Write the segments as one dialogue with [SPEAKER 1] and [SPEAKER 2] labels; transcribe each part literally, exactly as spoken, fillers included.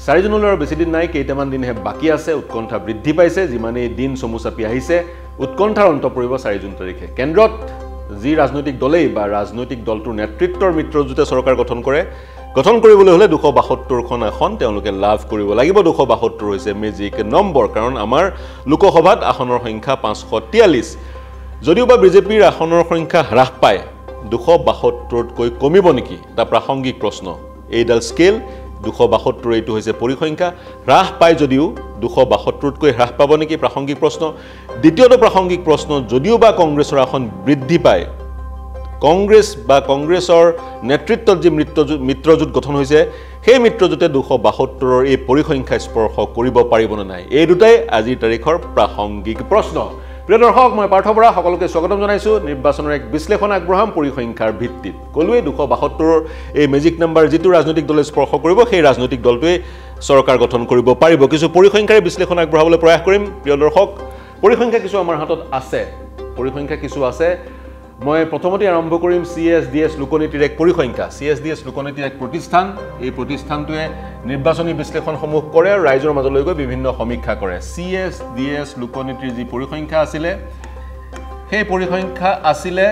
[SPEAKER 1] চাৰি জুনলৈ আৰু বেছি দিন নাই, কেইটামান দিনহে বাকী আছে। উৎকণ্ঠা বৃদ্ধি পাইছে, যিমানেই দিন চমু চাপি আহিছে উৎকণ্ঠাৰ অন্ত পৰিব চাৰি জুন তাৰিখে। কেন্দ্ৰত যি ৰাজনৈতিক দলেই বা ৰাজনৈতিক দলটোৰ নেতৃত্বৰ মিত্ৰজোঁটে চৰকাৰ গঠন কৰে, গঠন কৰিবলৈ হ'লে দুশ বাসত্তৰখন আসন তেওঁলোকে লাভ কৰিব লাগিব। দুশ বাসত্তৰ হৈছে মেজিক নম্বৰ, কাৰণ আমাৰ লোকসভাত আসনৰ সংখ্যা পাঁচশ তিয়াল্লিছ। যদিও বা বিজেপিৰ আসনৰ সংখ্যা হ্ৰাস পায়, দুশ বাসত্তৰতকৈ কমিব নেকি? এটা প্ৰাসংগিক প্ৰশ্ন। এইডাল স্কেল দুশ বাসত্তৰ, এইটো হৈছে পৰিসংখ্যা। হ্ৰাস পায় যদিও দুশ বাসত্তৰতকৈ হ্ৰাস পাব নেকি? প্ৰাসংগিক প্ৰশ্ন। দ্বিতীয়টো প্ৰাসংগিক প্ৰশ্ন, যদিও বা কংগ্ৰেছৰ আসন বৃদ্ধি পায়, কংগ্ৰেছ বা কংগ্ৰেছৰ নেতৃত্বত যি মিত্ৰজোঁট মিত্ৰজোঁট গঠন হৈছে, সেই মিত্ৰজোঁটে দুশ বাসত্তৰৰ এই পৰিসংখ্যা স্পৰ্শ কৰিব পাৰিবনে নাই? এই দুটাই আজিৰ তাৰিখৰ প্ৰাসংগিক প্ৰশ্ন। প্ৰিয় দৰ্শক, মই পাৰ্থ বৰা, সকলোকে স্বাগতম জনাইছোঁ। নিৰ্বাচনৰ এক বিশ্লেষণ আগবঢ়াম পৰিসংখ্যাৰ ভিত্তিত। ক'লোৱে দুশ বাসত্তৰৰ এই মেজিক নাম্বাৰ যিটো ৰাজনৈতিক দলে স্পৰ্শ কৰিব, সেই ৰাজনৈতিক দলটোৱে চৰকাৰ গঠন কৰিব পাৰিব। কিছু পৰিসংখ্যাৰে বিশ্লেষণ আগবঢ়াবলৈ প্ৰয়াস কৰিম। প্ৰিয় দৰ্শক, পৰিসংখ্যা কিছু আমাৰ হাতত আছে, পৰিসংখ্যা কিছু আছে। মই প্ৰথমতে আৰম্ভ কৰিম চি এছ ডি এছ লোকনীতিৰ এক পৰিসংখ্যা। চি এছ ডি এছ লোকনীতিৰ এক প্ৰতিষ্ঠান। এই প্ৰতিষ্ঠানটোৱে নিৰ্বাচনী বিশ্লেষণসমূহ কৰে আৰু ৰাইজৰ মাজলৈ গৈ বিভিন্ন সমীক্ষা কৰে। চি এছ ডি এছ লোকনীতিৰ যি পৰিসংখ্যা আছিলে, সেই পৰিসংখ্যা আছিলে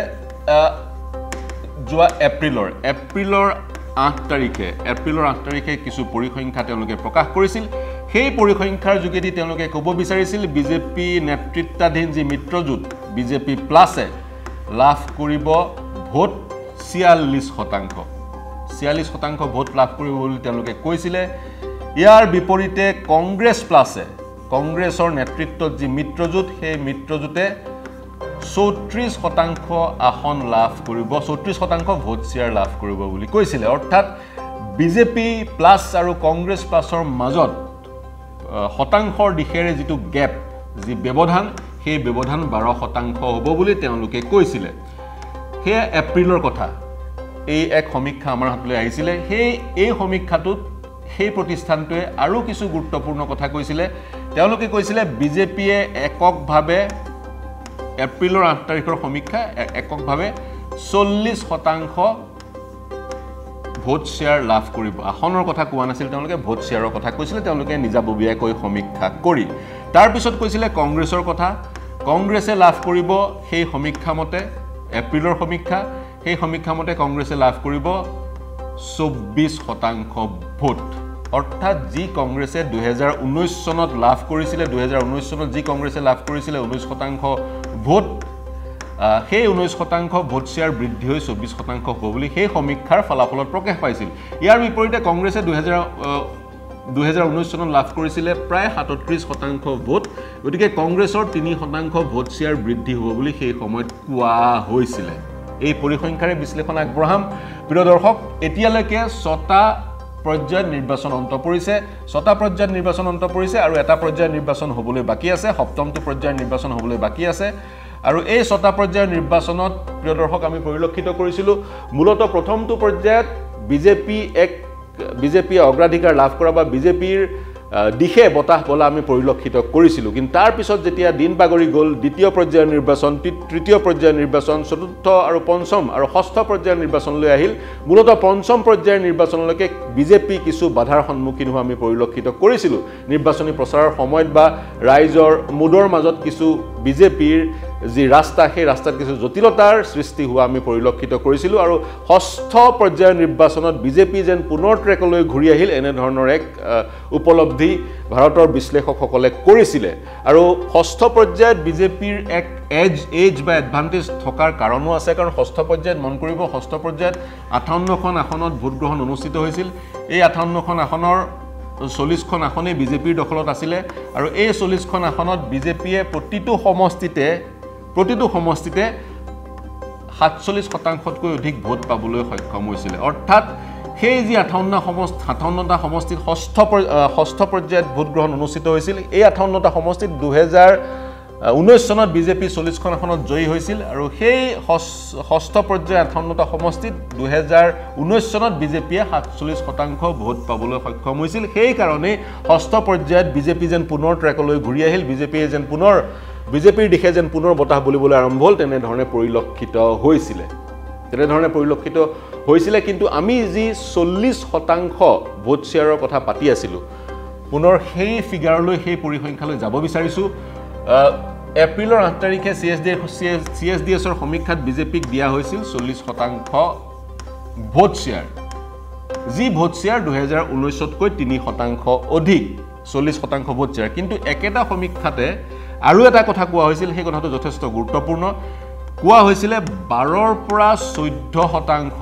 [SPEAKER 1] যোৱা এপ্ৰিলৰ এপ্ৰিলৰ আঠ তাৰিখে এপ্ৰিলৰ আঠ তাৰিখে কিছু পৰিসংখ্যা তেওঁলোকে প্ৰকাশ কৰিছিল। সেই পৰিসংখ্যাৰ যোগেদি তেওঁলোকে ক'ব বিচাৰিছিল বিজেপি নেতৃত্বাধীন যি মিত্ৰজোঁট বিজেপি প্লাছে লাভ কৰিব ভোট ছিয়াল্লিছ শতাংশ ছিয়াল্লিছ শতাংশ ভোট লাভ কৰিব বুলি তেওঁলোকে কৈছিলে। ইয়াৰ বিপৰীতে কংগ্ৰেছ প্লাছে, কংগ্ৰেছৰ নেতৃত্বত যি মিত্ৰজোঁট, সেই মিত্ৰজোঁটে চৌত্ৰিছ শতাংশ আসন লাভ কৰিব, চৌত্ৰিছ শতাংশ ভোট শ্বেয়াৰ লাভ কৰিব বুলি কৈছিলে। অৰ্থাৎ বিজেপি প্লাছ আৰু কংগ্ৰেছ প্লাছৰ মাজত শতাংশৰ দিশেৰে যিটো গেপ, যি ব্যৱধান, সেই ব্যৱধান বাৰ শতাংশ হ'ব বুলি তেওঁলোকে কৈছিলে। সেয়া এপ্ৰিলৰ কথা। এই এক সমীক্ষা আমাৰ হাতলৈ আহিছিলে। সেই এই সমীক্ষাটোত সেই প্ৰতিষ্ঠানটোৱে আৰু কিছু গুৰুত্বপূৰ্ণ কথা কৈছিলে। তেওঁলোকে কৈছিলে বিজেপিয়ে এককভাৱে এপ্ৰিলৰ আঠ তাৰিখৰ সমীক্ষা এককভাৱে চল্লিছ শতাংশ ভোট শ্বেয়াৰ লাভ কৰিব। আসনৰ কথা কোৱা নাছিল তেওঁলোকে, ভোট শ্বেয়াৰৰ কথা কৈছিলে তেওঁলোকে নিজাববীয়াকৈ সমীক্ষা কৰি। তাৰপিছত কৈছিলে কংগ্ৰেছৰ কথা। কংগ্ৰেছে লাভ কৰিব সেই সমীক্ষা মতে, এপ্ৰিলৰ সমীক্ষা, সেই সমীক্ষা মতে কংগ্ৰেছে লাভ কৰিব চৌব্বিছ শতাংশ ভোট। অৰ্থাৎ যি কংগ্ৰেছে দুহেজাৰ ঊনৈছ চনত লাভ কৰিছিলে, দুহেজাৰ ঊনৈছ চনত যি কংগ্ৰেছে লাভ কৰিছিলে ঊনৈছ শতাংশ ভোট, সেই ঊনৈছ শতাংশ ভোট শ্বেয়াৰ বৃদ্ধি হৈ চৌব্বিছ শতাংশ হ'ব বুলি সেই সমীক্ষাৰ ফলাফলত প্ৰকাশ পাইছিল। ইয়াৰ বিপৰীতে কংগ্ৰেছে দুহেজাৰ দুহেজাৰ ঊনৈছ চনত লাভ কৰিছিলে প্ৰায় সাতত্ৰিছ শতাংশ ভোট। গতিকে কংগ্ৰেছৰ তিনি শতাংশ ভোট শ্বেয়াৰ বৃদ্ধি হ'ব বুলি সেই সময়ত কোৱা হৈছিলে। এই পৰিসংখ্যাৰে বিশ্লেষণ আগবঢ়াম। প্ৰিয় দৰ্শক, এতিয়ালৈকে ছটা পৰ্যায়ত নিৰ্বাচন অন্ত পৰিছে, ছটা পৰ্যায়ত নিৰ্বাচন অন্ত পৰিছে আৰু এটা পৰ্যায়ৰ নিৰ্বাচন হ'বলৈ বাকী আছে, সপ্তমটো পৰ্যায়ৰ নিৰ্বাচন হ'বলৈ বাকী আছে। আৰু এই ছটা পৰ্যায়ৰ নিৰ্বাচনত প্ৰিয় দৰ্শক আমি পৰিলক্ষিত কৰিছিলোঁ মূলতঃ প্ৰথমটো পৰ্যায়ত বিজেপি এক বিজেপিয়ে অগ্ৰাধিকাৰ লাভ কৰা বা বিজেপিৰ দিশে বতাহ বলা আমি পৰিলক্ষিত কৰিছিলোঁ। কিন্তু তাৰপিছত যেতিয়া দিন বাগৰি গ'ল, দ্বিতীয় পৰ্যায়ৰ নিৰ্বাচন, তৃতীয় পৰ্যায়ৰ নিৰ্বাচন, চতুৰ্থ আৰু পঞ্চম আৰু ষষ্ঠ পৰ্যায়ৰ নিৰ্বাচনলৈ আহিল। মূলতঃ পঞ্চম পৰ্যায়ৰ নিৰ্বাচনলৈকে বিজেপি কিছু বাধাৰ সন্মুখীন হোৱা আমি পৰিলক্ষিত কৰিছিলোঁ। নিৰ্বাচনী প্ৰচাৰৰ সময়ত বা ৰাইজৰ মুডৰ মাজত কিছু বিজেপিৰ যি ৰাস্তা, সেই ৰাস্তাত কিছু জটিলতাৰ সৃষ্টি হোৱা আমি পৰিলক্ষিত কৰিছিলোঁ। আৰু ষষ্ঠ পৰ্যায়ৰ নিৰ্বাচনত বিজেপি যেন পুনৰ ট্ৰেকলৈ ঘূৰি আহিল, এনেধৰণৰ এক উপলব্ধি ভাৰতৰ বিশ্লেষকসকলে কৰিছিলে। আৰু ষষ্ঠ পৰ্যায়ত বিজেপিৰ এক এজ এজ বা এডভান্টেজ থকাৰ কাৰণো আছে, কাৰণ ষষ্ঠ পৰ্যায়ত মন কৰিব, ষষ্ঠ পৰ্যায়ত আঠাৱন্নখন আসনত ভোটগ্ৰহণ অনুষ্ঠিত হৈছিল। এই আঠাৱন্নখন আসনৰ চল্লিছখন আসনেই বিজেপিৰ দখলত আছিলে আৰু এই চল্লিছখন আসনত বিজেপিয়ে প্ৰতিটো সমষ্টিতে প্ৰতিটো সমষ্টিতে সাতচল্লিছ শতাংশতকৈ অধিক ভোট পাবলৈ সক্ষম হৈছিলে। অৰ্থাৎ সেই যি আঠাৱন্ন সমষ্টি আঠাৱন্নটা সমষ্টিত ষষ্ঠ ষষ্ঠ পৰ্যায়ত ভোটগ্ৰহণ অনুষ্ঠিত হৈছিল, এই আঠাৱন্নটা সমষ্টিত দুহেজাৰ ঊনৈছ চনত বিজেপি চল্লিছখন আসনত জয়ী হৈছিল আৰু সেই ষষ্ঠ পৰ্যায়ৰ আঠাৱন্নটা সমষ্টিত দুহেজাৰ ঊনৈছ চনত বিজেপিয়ে সাতচল্লিছ শতাংশ ভোট পাবলৈ সক্ষম হৈছিল। সেইকাৰণে ষষ্ঠ পৰ্যায়ত বিজেপি যেন পুনৰ ট্ৰেকলৈ ঘূৰি আহিল, বিজেপিয়ে যেন পুনৰ বিজেপিৰ দিশে যেন পুনৰ বতাহ বলিবলৈ আৰম্ভ হ'ল, তেনেধৰণে পৰিলক্ষিত হৈছিলে তেনেধৰণে পৰিলক্ষিত হৈছিলে কিন্তু আমি যি চল্লিছ শতাংশ ভোট শ্বেয়াৰৰ কথা পাতি আছিলোঁ, পুনৰ সেই ফিগাৰলৈ সেই পৰিসংখ্যালৈ যাব বিচাৰিছোঁ এপ্ৰিলৰ আঠ তাৰিখে C S D C S D এছৰ সমীক্ষাত বিজেপিক দিয়া হৈছিল চল্লিছ শতাংশ ভোট শ্বেয়াৰ যি ভোট শ্বেয়াৰ দুহেজাৰ ঊনৈছতকৈ তিনি শতাংশ অধিক চল্লিছ শতাংশ ভোট শ্বেয়াৰ কিন্তু একেটা সমীক্ষাতে আৰু এটা কথা কোৱা হৈছিল সেই কথাটো যথেষ্ট গুৰুত্বপূৰ্ণ কোৱা হৈছিলে বাৰৰ পৰা চৈধ্য শতাংশ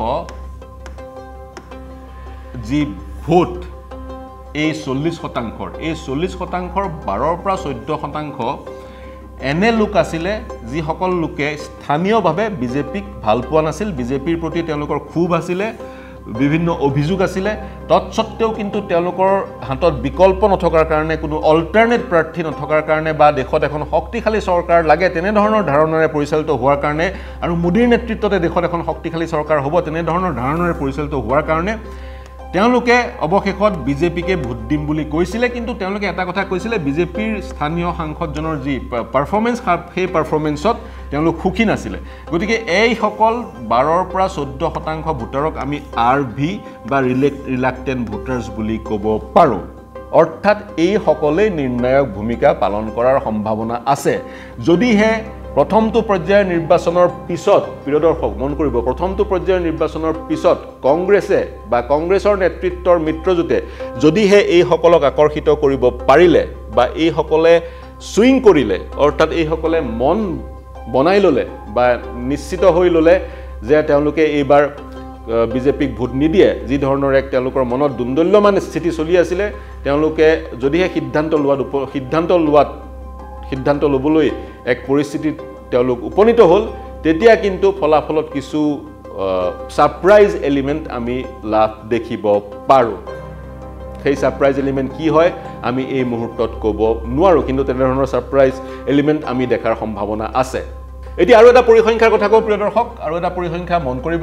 [SPEAKER 1] যি ভোট এই চল্লিছ শতাংশৰ এই চল্লিছ শতাংশৰ বাৰৰ পৰা চৈধ্য শতাংশ এনে লোক আছিলে যিসকল লোকে স্থানীয়ভাৱে বিজেপিক ভাল পোৱা নাছিল বিজেপিৰ প্ৰতি তেওঁলোকৰ ক্ষোভ আছিলে বিভিন্ন অভিযোগ আছিলে তৎসত্ত্বেও কিন্তু তেওঁলোকৰ হাতত বিকল্প নথকাৰ কাৰণে কোনো অল্টাৰনেট প্ৰাৰ্থী নথকাৰ কাৰণে বা দেশত এখন শক্তিশালী চৰকাৰ লাগে তেনে ধৰণৰ ধাৰণাৰে পৰিচালিত হোৱাৰ কাৰণে আৰু মোদীৰ নেতৃত্বতে দেশত এখন শক্তিশালী চৰকাৰ হ'ব তেনে ধৰণৰ ধাৰণাৰে পৰিচালিত হোৱাৰ কাৰণে তেওঁলোকে অৱশেষত বিজেপিকে ভোট দিম বুলি কৈছিলে কিন্তু তেওঁলোকে এটা কথা কৈছিলে বিজেপিৰ স্থানীয় সাংসদজনৰ যি পাৰফৰ্মেন্স সেই পাৰফৰ্মেন্সত তেওঁলোক সুখী নাছিলে গতিকে এই সকল বাৰৰ পৰা চৈধ্য শতাংশ ভোটাৰক আমি আৰ ভি বা ৰিলাক্টেন্ট ভোটাৰ্স বুলি ক'ব পাৰোঁ অৰ্থাৎ এই সকলেই নিৰ্ণায়ক ভূমিকা পালন কৰাৰ সম্ভাৱনা আছে যদিহে প্ৰথমটো পৰ্যায়ৰ নিৰ্বাচনৰ পিছত প্ৰিয় দৰ্শক মন কৰিব প্ৰথমটো পৰ্যায়ৰ নিৰ্বাচনৰ পিছত কংগ্ৰেছে বা কংগ্ৰেছৰ নেতৃত্বৰ মিত্ৰজোঁটে যদিহে এই সকলক আকৰ্ষিত কৰিব পাৰিলে বা এই সকলে সুইং কৰিলে অৰ্থাৎ এই সকলে মন বনাই ললে বা নিশ্চিত হৈ ললে যে তেওঁলোকে এইবাৰ বিজেপিক ভোট নিদিয়ে যি ধৰণৰ এক তেওঁলোকৰ মনত দুন্দল্যমান স্থিতি চলি আছিলে তেওঁলোকে যদিহে সিদ্ধান্ত লোৱাত সিদ্ধান্ত লোৱাত সিদ্ধান্ত লবলৈ এক পৰিস্থিতিত তেওঁলোক উপনীত হ'ল তেতিয়া কিন্তু ফলাফলত কিছু সাৰপ্ৰাইজ এলিমেন্ট আমি লাভ দেখিব পাৰো সেই সাৰপ্ৰাইজ এলিমেন্ট কি হয় আমি এই মুহূৰ্তত ক'ব নোৱাৰো কিন্তু তেনে ধৰণৰ সাৰপ্ৰাইজ এলিমেন্ট আমি দেখাৰ সম্ভাৱনা আছে এটি আৰু এটা পৰিসংখ্যাৰ কথা কওঁ প্ৰিয় দৰ্শক আৰু এটা পৰিসংখ্যা মন কৰিব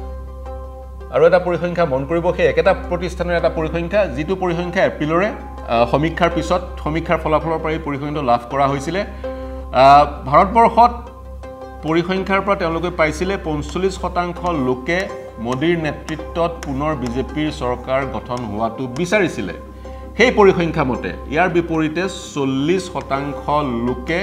[SPEAKER 1] আৰু এটা পৰিসংখ্যা মন কৰিব সেই একেটা প্ৰতিষ্ঠানৰ এটা পৰিসংখ্যা যিটো পৰিসংখ্যা এপ্ৰিলৰে সমীক্ষাৰ পিছত সমীক্ষাৰ ফলাফলৰ পৰা এই পৰিসংখ্যাটো লাভ কৰা হৈছিলে ভাৰতবৰ্ষত পৰিসংখ্যাৰ পৰা তেওঁলোকে পাইছিলে পঞ্চল্লিছ শতাংশ লোকে মোদীৰ নেতৃত্বত পুনৰ বিজেপিৰ চৰকাৰ গঠন হোৱাটো বিচাৰিছিলে সেই পৰিসংখ্যা মতে ইয়াৰ বিপৰীতে চল্লিছ শতাংশ লোকে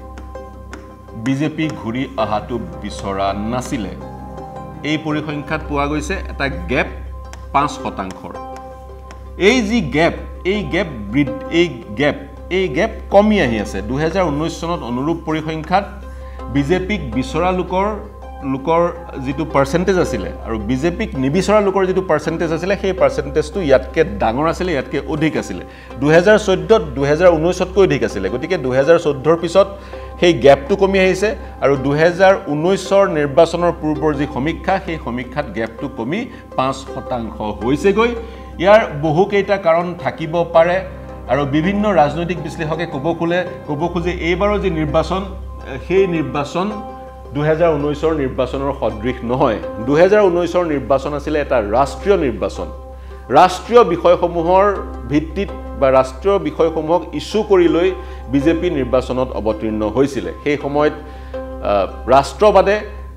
[SPEAKER 1] বিজেপি ঘূৰি অহাটো বিচৰা নাছিলে এই পৰিসংখ্যাত পোৱা গৈছে এটা গেপ পাঁচ শতাংশৰ এই যি গেপ এই গেপ এই গেপ এই গেপ কমি আহি আছে দুহেজাৰ ঊনৈছ চনত অনুৰূপ পৰিসংখ্যাত বিজেপিক বিচৰা লোকৰ লোকৰ যিটো পাৰ্চেন্টেজ আছিলে আৰু বিজেপিক নিবিচৰা লোকৰ যিটো পাৰ্চেন্টেজ আছিলে সেই পাৰ্চেন্টেজটো ইয়াতকে ডাঙৰ আছিলে ইয়াতকে অধিক আছিলে দুহেজাৰ চৈধ্যত দুহেজাৰ ঊনৈছতকৈ অধিক আছিলে গতিকে দুহেজাৰ চৈধ্যৰ পিছত সেই গ্যাপটো কমি আহিছে আৰু দুহেজাৰ ঊনৈছৰ নিৰ্বাচনৰ পূৰ্বৰ যি সমীক্ষা সেই সমীক্ষাত গ্যাপটো কমি পাঁচ শতাংশ হৈছেগৈ ইয়াৰ বহু কেইটা কাৰণ থাকিব পাৰে আৰু বিভিন্ন ৰাজনৈতিক বিশ্লেষকে ক'ব খোলে ক'ব খোজে এইবাৰৰ যি নিৰ্বাচন সেই নিৰ্বাচন দুহেজাৰ ঊনৈছৰ নিৰ্বাচনৰ সদৃশ নহয় দুহেজাৰ ঊনৈছৰ নিৰ্বাচন আছিল এটা ৰাষ্ট্ৰীয় নিৰ্বাচন ৰাষ্ট্ৰীয় বিষয়সমূহৰ ভিত্তিত বা ৰাষ্ট্ৰীয় বিষয়সমূহক ইস্যু কৰি লৈ বিজেপি নিৰ্বাচনত অৱতীৰ্ণ হৈছিল সেই সময়ত ৰাষ্ট্ৰবাদে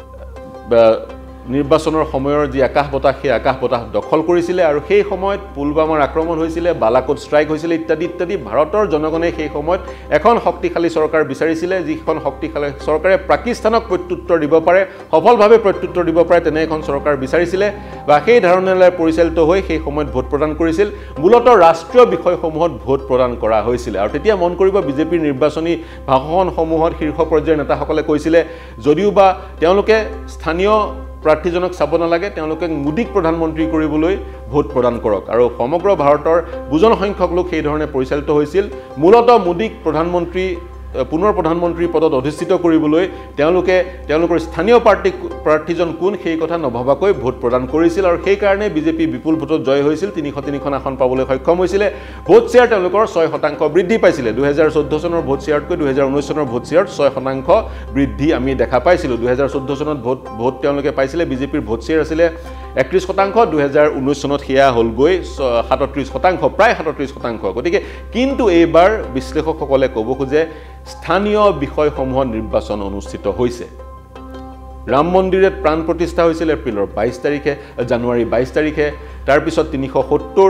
[SPEAKER 1] নিৰ্বাচনৰ সময়ৰ যি আকাশ বতাহ সেই আকাশ বতাহ দখল কৰিছিল আৰু সেই সময়ত পুলৱামাৰ আক্ৰমণ হৈছিল বালাকোট ষ্ট্ৰাইক হৈছিল ইত্যাদি ইত্যাদি ভাৰতৰ জনগণে সেই সময়ত এখন শক্তিশালী চৰকাৰ বিচাৰিছিল যিখন শক্তিশালী চৰকাৰে পাকিস্তানক প্ৰত্যুত্তৰ দিব পাৰে সফলভাৱে প্ৰত্যুত্তৰ দিব পাৰে তেনে এখন চৰকাৰ বিচাৰিছিল বা সেই ধাৰণাৰে পৰিচালিত হৈ সেই সময়ত ভোট প্ৰদান কৰিছিল মূলত ৰাষ্ট্ৰীয় বিষয়সমূহত ভোট প্ৰদান কৰা হৈছিল আৰু তেতিয়া মন কৰিব বিজেপিৰ নিৰ্বাচনী ভাষণসমূহত শীৰ্ষ পৰ্যায়ৰ নেতাসকলে কৈছিল যদিও বা তেওঁলোকে স্থানীয় প্ৰাৰ্থীজনক চাব নালাগে তেওঁলোকে মোদীক প্ৰধানমন্ত্ৰী কৰিবলৈ ভোট প্ৰদান কৰক আৰু সমগ্ৰ ভাৰতৰ বুজন সংখ্যক লোক সেই ধৰণে পৰিচালিত হৈছিল মূলত মোদীক প্ৰধানমন্ত্ৰী পুনৰ প্ৰধানমন্ত্ৰী পদত অধিষ্ঠিত কৰিবলৈ তেওঁলোকে তেওঁলোকৰ স্থানীয় পাৰ্টি প্ৰাৰ্থীজন কোন সেই কথা নভবাকৈ ভোট প্ৰদান কৰিছিল আৰু সেই কাৰণে বিজেপি বিপুল ভোটত জয় হৈছিল তিনিশ তিনিখন আসন পাবলৈ সক্ষম হৈছিল ভোট শ্বেয়াৰ তেওঁলোকৰ ছয় শতাংশ বৃদ্ধি পাইছিল দুহেজাৰ চৈধ্য চনৰ ভোট শ্বেয়াৰতকৈ দুহেজাৰ ঊনৈছ চনৰ ভোট শ্বেয়াৰত ছয় শতাংশ বৃদ্ধি আমি দেখা পাইছিলোঁ দুহেজাৰ চৈধ্য চনত ভোট ভোট তেওঁলোকে পাইছিলে বিজেপিৰ ভোট শ্বেয়াৰ আছিল একত্ৰিছ শতাংশ দুহেজাৰ ঊনৈছ চনত সেয়া হ'লগৈ সাতত্ৰিছ শতাংশ প্ৰায় সাতত্ৰিছ শতাংশ গতিকে কিন্তু এইবাৰ বিশ্লেষকসকলে ক'ব খোজে স্থানীয় বিষয়সমূহত নিৰ্বাচন অনুষ্ঠিত হৈছে ৰাম মন্দিৰত প্ৰাণ প্ৰতিষ্ঠা হৈছিল এপ্ৰিলৰ বাইছ তাৰিখে জানুৱাৰী বাইছ তাৰিখে তাৰ পিছত তিনিশ সত্তৰ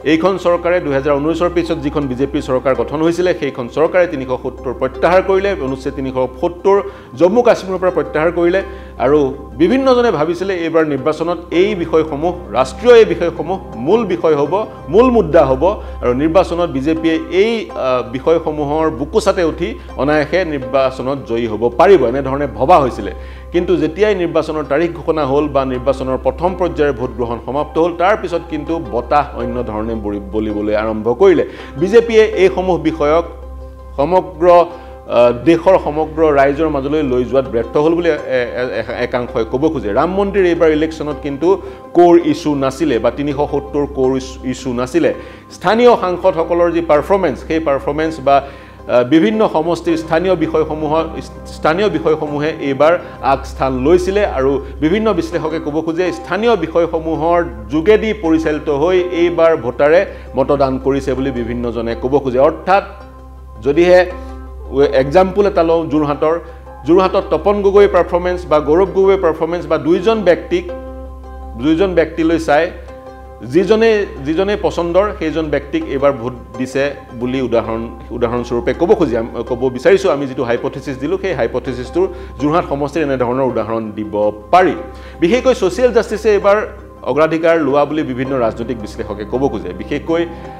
[SPEAKER 1] এইখন চৰকাৰে দুই হাজাৰ ঊনৈশ ৰ পিছত যিখন বিজেপি চৰকাৰ গঠন হৈছিল সেইখন চৰকাৰে তিনিশ সত্তৰ প্ৰত্যাহাৰ কৰিলে অনুচ্ছেদ তিনিশ সত্তৰ জম্মু কাশ্মীৰৰ পৰা প্ৰত্যাহাৰ কৰিলে আৰু বিভিন্নজনে ভাবিছিল এইবাৰ নিৰ্বাচনত এই বিষয়সমূহ ৰাষ্ট্ৰীয় এই বিষয়সমূহ মূল বিষয় হ'ব মূল মুদ্দা হ'ব আৰু নিৰ্বাচনত বিজেপিয়ে এই বিষয়সমূহৰ বুকুচাতে উঠি অনায়াসে নিৰ্বাচনত জয়ী হ'ব পাৰিব এনে ধৰণে ভবা হৈছিল কিন্তু যেতিয়াই নিৰ্বাচনৰ তাৰিখ ঘোষণা হ'ল বা নিৰ্বাচনৰ প্ৰথম পৰ্যায়ৰ ভোট গ্ৰহণ সমাপ্ত হ'ল তাৰ পিছত কিন্তু বতাহ অন্য ধৰণে বলিবলৈ আৰম্ভ কৰিলে বিজেপিয়ে এই সমূহ বিষয়ক সমগ্ৰ দেশৰ সমগ্ৰ ৰাইজৰ মাজলৈ লৈ যোৱাত ব্যৰ্থ হ'ল বুলি একাংশই ক'ব খোজে ৰাম মন্দিৰ এইবাৰ ইলেকশ্যনত কিন্তু কোৰ ইস্যু নাছিলে বা তিনিশ সত্তৰ কোৰ ইস্যু নাছিলে স্থানীয় সাংসদসকলৰ যি পাৰফৰ্মেন্স সেই পাৰফৰ্মেন্স বা বিভিন্ন সমষ্টিৰ স্থানীয় বিষয়সমূহ স্থানীয় বিষয়সমূহে এইবাৰ আগস্থান লৈছিলে আৰু বিভিন্ন বিশ্লেষকে ক'ব খোজে স্থানীয় বিষয়সমূহৰ যোগেদি পৰিচালিত হৈ এইবাৰ ভোটাৰে মতদান কৰিছে বুলি বিভিন্নজনে ক'ব খোজে অৰ্থাৎ যদিহে এক্সাম্পল এটা লওঁ যোৰহাটৰ যোৰহাটত তপন গগৈ পাৰফৰ্মেন্স বা গৌৰৱ গগৈ পাৰফৰ্মেন্স বা দুইজন ব্যক্তিক দুইজন ব্যক্তিলৈ চাই যিজনে যিজনে পছন্দৰ সেইজন ব্যক্তিক এবাৰ ভোট দিছে বুলি উদাহৰণ উদাহৰণস্বৰূপে ক'ব খুজি ক'ব বিচাৰিছো আমি যেটো হাইপোথেসিস দিলো সেই হাইপোথেসিসটোৰ যোৰহাট সমষ্টিৰ এনে ধৰণৰ উদাহৰণ দিব পাৰি বিশেষকৈ সোশ্যাল জাষ্টিছে এবাৰ অগ্ৰাধিকাৰ লোৱা বুলি বিভিন্ন ৰাজনৈতিক বিশ্লেষকে ক'ব খোজে বিশেষকৈ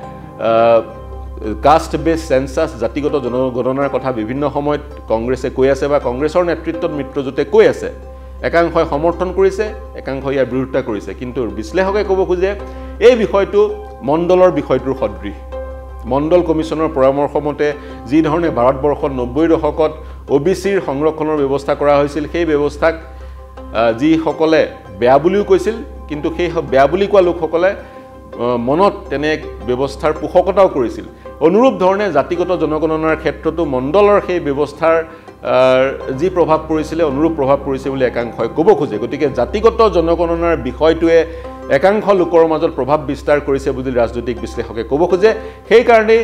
[SPEAKER 1] কাষ্ট বেস সেন্সাস জাতিগত জনগণনাৰ কথা বিভিন্ন সময়ত কংগ্ৰেছে কৈ আছে বা কংগ্ৰেছৰ নেতৃত্বত মিত্ৰজোটে কৈ আছে একাংশই সমৰ্থন কৰিছে একাংশই ইয়াৰ বিৰোধিতা কৰিছে কিন্তু বিশ্লেষকে ক'ব খোজে এই বিষয়টো মণ্ডলৰ বিষয়টোৰ সদৃশ মণ্ডল কমিছনৰ পৰামৰ্শ মতে যি ধৰণে ভাৰতবৰ্ষত নব্বৈ দশকত ওবিচিৰ সংৰক্ষণৰ ব্যৱস্থা কৰা হৈছিল সেই ব্যৱস্থাক যি সকলে বেয়া বুলিও কৈছিল কিন্তু সেই বেয়া বুলি কোৱা লোকসকলে মনত তেনে ব্যৱস্থাৰ পোষকতাও কৰিছিল অনুৰূপ ধৰণে জাতিগত জনগণনাৰ ক্ষেত্ৰতো মণ্ডলৰ সেই ব্যৱস্থাৰ যি প্ৰভাৱ পৰিছিল অনুৰূপ প্ৰভাৱ পৰিছে বুলি একাংশই ক'ব খোজে গতিকে জাতিগত জনগণনাৰ বিষয়টোৱে একাংশ লোকৰ মাজত প্ৰভাৱ বিস্তাৰ কৰিছে বুলি ৰাজনৈতিক বিশ্লেষকে ক'ব খোজে সেই কাৰণে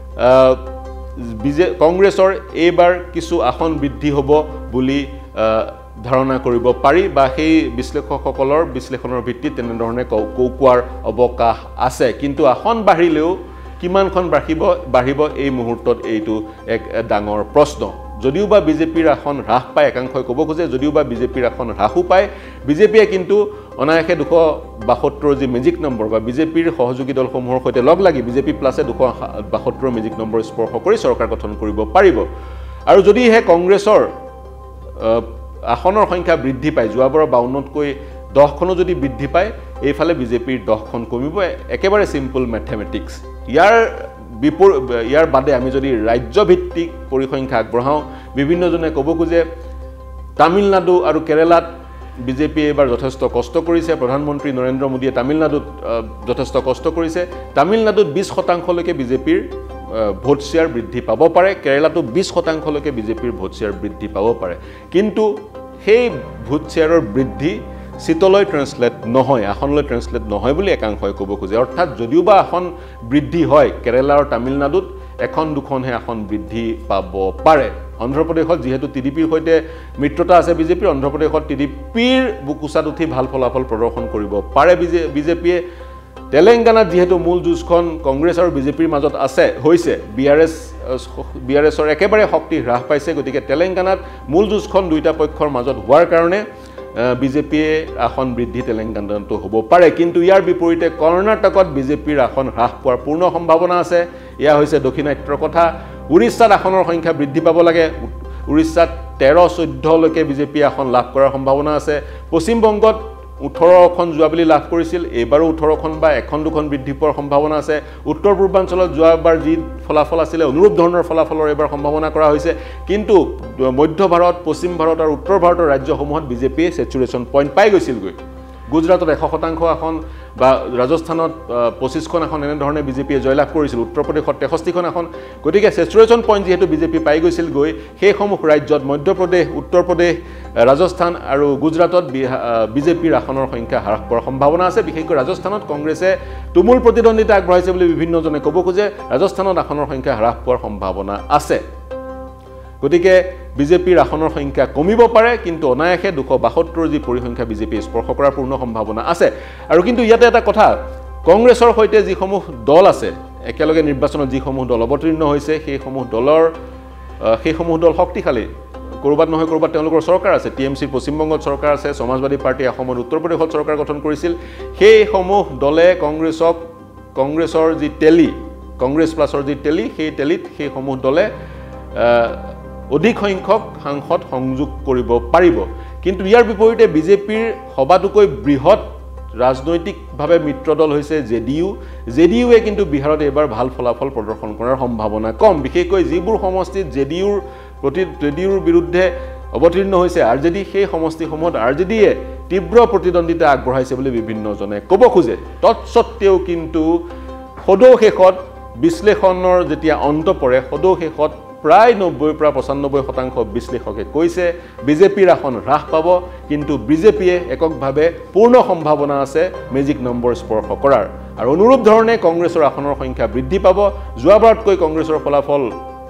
[SPEAKER 1] কংগ্ৰেছৰ এইবাৰ কিছু আসন বৃদ্ধি হ'ব বুলি ধাৰণা কৰিব পাৰি বা সেই বিশ্লেষকসকলৰ বিশ্লেষণৰ ভিত্তিত তেনে ধৰণে কোৱাৰ অৱকাশ আছে কিন্তু আসন বাঢ়িলেও কিমানখন বাঢ়িব বাঢ়িব এই মুহূৰ্তত এইটো এক ডাঙৰ প্ৰশ্ন যদিও বা বিজেপিৰ আসন হ্ৰাস পায় একাংশই ক'ব খোজে যদিও বা বিজেপিৰ আসন হ্ৰাসও পায় বিজেপিয়ে কিন্তু অনায়াসে দুশ বাসত্তৰ যি মেজিক নম্বৰ বা বিজেপিৰ সহযোগী দলসমূহৰ সৈতে লগ লাগি বিজেপি প্লাছে দুশ বাসত্তৰ মেজিক নম্বৰ স্পৰ্শ কৰি চৰকাৰ গঠন কৰিব পাৰিব আৰু যদিহে কংগ্ৰেছৰ আসনৰ সংখ্যা বৃদ্ধি পায় যোৱাবাৰৰ বাৱন্নতকৈ দহখনো যদি বৃদ্ধি পায় এইফালে বিজেপিৰ দহখন কমিব একেবাৰে সিম্পল ম্যাথমেটিক্স ইয়াৰ বিপৰ ইয়াৰ বাদে আমি যদি ৰাজ্যভিত্তিক পৰিসংখ্যা আগবঢ়াও বিভিন্নজনে ক'ব খোজে তামিলনাডু আৰু কেৰালাত বিজেপি এবাৰ যথেষ্ট কষ্ট কৰিছে প্ৰধানমন্ত্ৰী নৰেন্দ্ৰ মোদীয়ে তামিলনাডুত যথেষ্ট কষ্ট কৰিছে তামিলনাডুত বিশ শতাংশলৈকে বিজেপিৰ ভোট শেয়াৰ বৃদ্ধি পাব পাৰে কেৰালাতো বিশ শতাংশলৈকে বিজেপিৰ ভোট শেয়াৰ বৃদ্ধি পাব পাৰে কিন্তু সেই ভোট শেয়াৰৰ বৃদ্ধি সিটলৈ ট্ৰান্সলেট নহয় আসনলৈ ট্ৰান্সলেট নহয় বুলি একাংশই ক'ব খোজে অৰ্থাৎ যদিও বা আসন বৃদ্ধি হয় কেৰালা আৰু তামিলনাডুত এখন দুখনহে আসন বৃদ্ধি পাব পাৰে অন্ধ্ৰপ্ৰদেশত যেহেতু টিডিপিৰ সৈতে মিত্ৰতা আছে বিজেপিৰ অন্ধ্ৰপ্ৰদেশত টিডিপিৰ বুকুচাত উঠি ভাল ফলাফল প্ৰদৰ্শন কৰিব পাৰে বিজেপিয়ে তেলেংগানাত যেহেতু মূল যুঁজখন কংগ্ৰেছ আৰু বিজেপিৰ মাজত আছে হৈছে বিআৰএছ বিআৰএছৰ একেবাৰে শক্তি হ্ৰাস পাইছে গতিকে তেলেংগানাত মূল যুঁজখন দুইটা পক্ষৰ মাজত হোৱাৰ কাৰণে বিজেপিয়ে আসন বৃদ্ধি তেলেংগানাতো হ'ব পাৰে কিন্তু ইয়াৰ বিপৰীতে কৰ্ণাটকত বিজেপিৰ আসন হ্ৰাস পোৱাৰ পূৰ্ণ সম্ভাৱনা আছে ইয়া হৈছে দক্ষিণাত্যৰ কথা উৰিষ্যাত আসনৰ সংখ্যা বৃদ্ধি পাব লাগে উৰিষ্যাত তেৰ চৈধ্য লৈকে বিজেপি আসন লাভ কৰাৰ সম্ভাৱনা আছে পশ্চিম বংগত ওঠৰখন যোৱা বুলি লাভ কৰিছিল এইবাৰো ওঠৰখন বা এখন দুখন বৃদ্ধি পোৱাৰ সম্ভাৱনা আছে উত্তৰ পূৰ্বাঞ্চলত যোৱাবাৰ যি ফলাফল আছিল অনুৰূপ ধৰণৰ ফলাফলৰ এবাৰ সম্ভাৱনা কৰা হৈছে কিন্তু মধ্য ভাৰত পশ্চিম ভাৰত আৰু উত্তৰ ভাৰতৰ ৰাজ্যসমূহত বিজেপিয়ে সেচুৰেশন পইণ্ট পাই গৈছিলগৈ গুজৰাটত এশ শতাংশ আসন বা ৰাজস্থানত পঁচিছখন আসন এনে ধৰণে বিজেপিয়ে জয়লাভ কৰিছিল উত্তৰ প্ৰদেশত তেষষ্ঠিখন আসন গতিকে সেচুৰেশন পইণ্ট যেহেতু বিজেপি পাই গৈছিল গৈ সেই সমূহ ৰাজ্যত মধ্য প্ৰদেশ উত্তৰ প্ৰদেশ ৰাজস্থান আৰু গুজৰাটত বিজেপিৰ আসনৰ সংখ্যা হ্ৰাস পোৱাৰ সম্ভাৱনা আছে বিশেষকৈ ৰাজস্থানত কংগ্ৰেছে তুমুল প্ৰতিদ্বন্দ্বিতা আগবঢ়াইছে বুলি বিভিন্নজনে ক'ব খোজে ৰাজস্থানত আসনৰ সংখ্যা হ্ৰাস পোৱাৰ সম্ভাৱনা আছে গতিকে বিজেপিৰ আসনৰ সংখ্যা কমিব পাৰে কিন্তু অনায়াসে দুশ বাসত্তৰ যি পৰিসংখ্যা বিজেপি স্পৰ্শ কৰাৰ পূৰ্ণ সম্ভাৱনা আছে আৰু কিন্তু ইয়াতে এটা কথা কংগ্ৰেছৰ সৈতে যিসমূহ দল আছে একেলগে নিৰ্বাচনত যিসমূহ দল অৱতীৰ্ণ হৈছে সেইসমূহ দলৰ সেইসমূহ দল শক্তিশালী কৰবাত নহয় কৰবাত তেওঁলোকৰ চৰকাৰ আছে টিএমচিৰ পশ্চিমবংগত চৰকাৰ আছে সমাজবাদী পাৰ্টি অসমৰ উত্তৰ প্ৰদেশত চৰকাৰ গঠন কৰিছিল সেইসমূহ দলে কংগ্ৰেছক কংগ্ৰেছৰ যি টেলি কংগ্ৰেছ প্লাছৰ যি টেলি সেই টেলিত সেইসমূহ দলে অধিক সংখ্যক সাংসদ সংযোগ কৰিব পাৰিব কিন্তু ইয়াৰ বিপৰীতে বিজেপিৰ সবাতোকৈ বৃহৎ ৰাজনৈতিকভাৱে মিত্ৰদল হৈছে জেডিইউ জেডিইউৱে কিন্তু বিহাৰত এবাৰ ভাল ফলাফল প্ৰদৰ্শন কৰাৰ সম্ভাৱনা কম বিশেষকৈ যিবোৰ সমষ্টিত জেডিইউৰ প্ৰতি জেডিইউৰ বিৰুদ্ধে অৱতীৰ্ণ হৈছে আৰজেডি সেই সমষ্টিসমূহত আৰজেডিয়ে তীব্ৰ প্ৰতিদ্বন্দ্বিতা আগবঢ়াইছে বুলি বিভিন্নজনে ক'ব খোজে তৎসত্ত্বেও কিন্তু সদৌ শেষত বিশ্লেষণৰ যেতিয়া অন্ত পৰে সদৌ শেষত প্ৰায় নব্বৈৰ পৰা পঁচানব্বৈ শতাংশ বিশ্লেষকে কৈছে বিজেপিৰ আসন হ্ৰাস পাব কিন্তু বিজেপিয়ে এককভাৱে পূৰ্ণ সম্ভাৱনা আছে মেজিক নম্বৰ স্পৰ্শ কৰাৰ আৰু অনুৰূপ ধৰণে কংগ্ৰেছৰ আসনৰ সংখ্যা বৃদ্ধি পাব যোৱাবাৰতকৈ কংগ্ৰেছৰ ফলাফল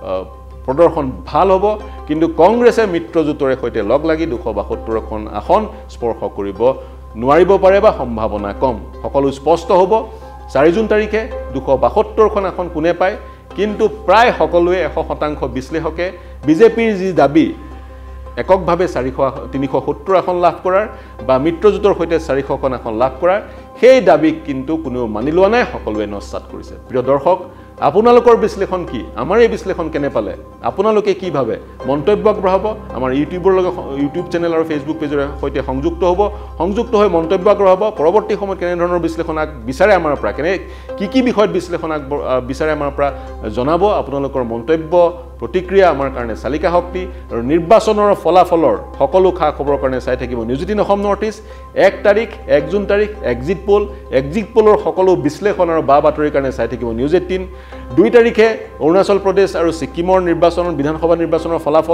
[SPEAKER 1] প্ৰদৰ্শন ভাল হ'ব কিন্তু কংগ্ৰেছে মিত্ৰজোঁটৰে সৈতে লগ লাগি দুশ বাসত্তৰখন আসন স্পৰ্শ কৰিব নোৱাৰিব পাৰে বা সম্ভাৱনা কম সকলো স্পষ্ট হ'ব চাৰি জুন তাৰিখে দুশ বাসত্তৰখন আসন কোনে পায় কিন্তু প্ৰায় সকলোৱে এশ শতাংশ বিশ্লেষকে বিজেপিৰ যি দাবী এককভাৱে চাৰিশ তিনিশ সত্তৰ আসন লাভ কৰাৰ বা মিত্ৰজোঁটৰ সৈতে চাৰিশখন আসন লাভ কৰাৰ সেই দাবীক কিন্তু কোনেও মানি লোৱা নাই সকলোৱে নস্যাৎ কৰিছে প্ৰিয় দৰ্শক আপোনালোকৰ বিশ্লেষণ কি আমাৰ এই বিশ্লেষণ কেনে পালে আপোনালোকে কি ভাবে মন্তব্য আগবঢ়াব আমাৰ ইউটিউবৰ লগত ইউটিউব চেনেল আৰু ফেচবুক পেজৰ সৈতে সংযুক্ত হ'ব সংযুক্ত হৈ মন্তব্য আগবঢ়াব পৰৱৰ্তী সময়ত কেনে ধৰণৰ বিশ্লেষণ বিচাৰে আমাৰ পৰা কেনে কি কি বিষয়ত বিশ্লেষণ বিচাৰে আমাৰ পৰা জনাব আপোনালোকৰ মন্তব্য প্ৰতিক্ৰিয়া আমাৰ কাৰণে চালিকা শক্তি আৰু নিৰ্বাচনৰ ফলাফলৰ সকলো খা খবৰৰ কাৰণে চাই থাকিব News Eighteen Assam North East এক তাৰিখ এক জুন তাৰিখ এক্সিট পোল এক্সিট পোলৰ সকলো বিশ্লেষণ আৰু বা বাতৰিৰ কাৰণে চাই থাকিব নিউজ এইটিন দুই তাৰিখে অৰুণাচল প্ৰদেশ আৰু ছিকিমৰ নিৰ্বাচনৰ বিধানসভা নিৰ্বাচনৰ ফলাফল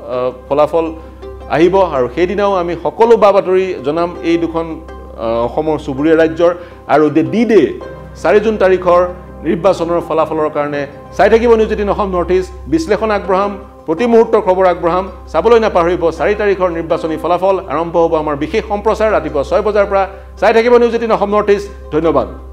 [SPEAKER 1] ফলাফল আহিব আৰু সেইদিনাও আমি সকলো বা বাতৰি জনাম এই দুখন অসমৰ চুবুৰীয়া ৰাজ্যৰ আৰু ডে ডি ডে চাৰি জুন তাৰিখৰ নিৰ্বাচনৰ ফলাফলৰ কাৰণে চাই থাকিব News Eighteen Assam North East বিশ্লেষণ আগবঢ়াম প্ৰতি মুহূৰ্তৰ খবৰ আগবঢ়াম চাবলৈ নাপাহৰিব চাৰি তাৰিখৰ নিৰ্বাচনী ফলাফল আৰম্ভ হ'ব আমাৰ বিশেষ সম্প্ৰচাৰ ৰাতিপুৱা ছয় বজাৰ পৰা চাই থাকিব News Eighteen Assam North East ধন্যবাদ